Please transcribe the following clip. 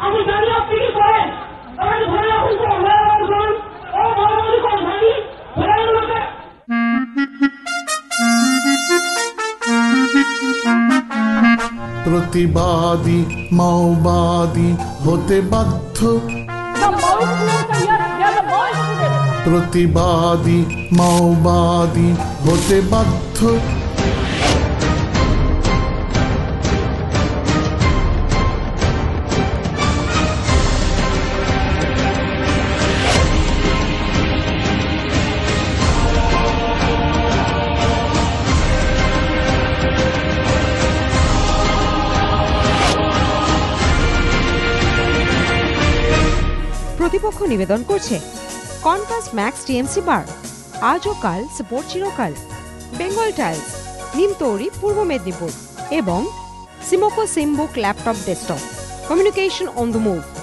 আপনি জানি আপনি কি করেন আমাকে ধরে রাখুন তো প্রতিবাদী মাওবাদী হতে বাধ্য, প্রতিবাদী মাওবাদী হতে বাধ্য। প্রতিপক্ষ নিবেদন করছে কনকাস ম্যাক্স টিএমসি বার, আজ ও কাল সাপোর্ট চিরকাল, বেঙ্গল টাইলস, নিমতৌরি পূর্ব মেদিনীপুর এবং Simoco Simbook laptop desktop, communication on the move.